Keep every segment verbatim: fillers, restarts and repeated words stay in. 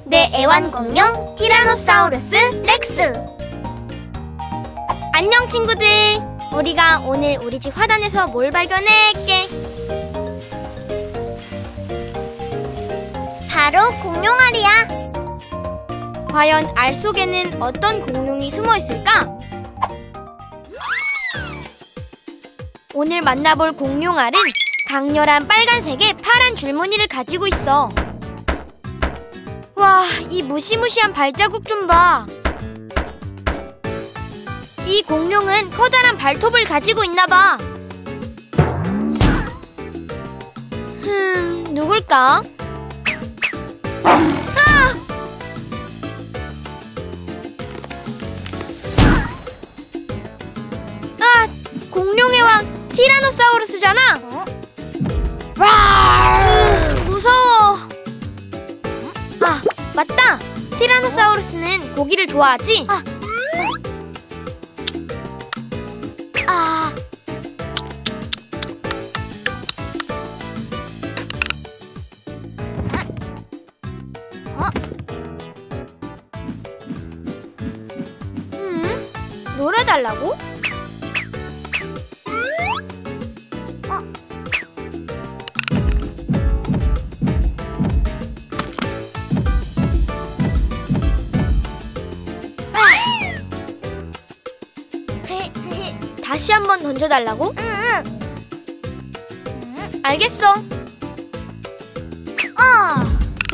내 애완공룡 티라노사우루스 렉스. 안녕 친구들. 우리가 오늘 우리 집 화단에서 뭘 발견했게? 바로 공룡알이야. 과연 알 속에는 어떤 공룡이 숨어 있을까? 오늘 만나볼 공룡알은 강렬한 빨간색의 파란 줄무늬를 가지고 있어. 와, 이 무시무시한 발자국 좀 봐. 이 공룡은 커다란 발톱을 가지고 있나 봐. 흠, 누굴까? 아! 아, 공룡의 왕 티라노사우루스잖아. 어? 으, 무서워. 아, 맞다. 티라노사우루스는 고기를 좋아하지? 아. 아. 어? 음? 놀아달라고? 어? 다시 한번 던져달라고? 응, 응. 응. 알겠어. 아.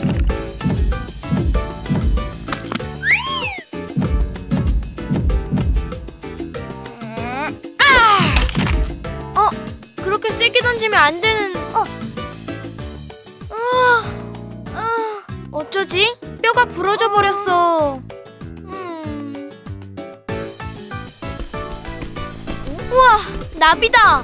아. 어, 그렇게 세게 던지면 안 되는. 어. 아. 아. 어쩌지? 뼈가 부러져 버렸어. 우와, 나비다.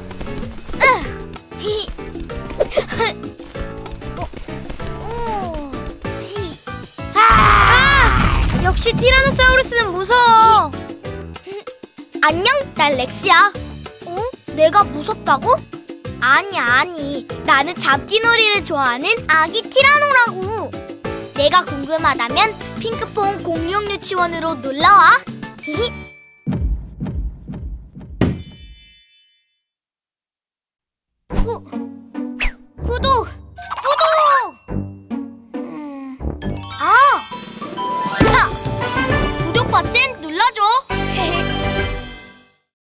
아, 역시 티라노사우루스는 무서워. 안녕, 난 렉시야. 어? 내가 무섭다고? 아니, 아니. 나는 잡기놀이를 좋아하는 아기 티라노라고. 내가 궁금하다면 핑크퐁 공룡 유치원으로 놀러와.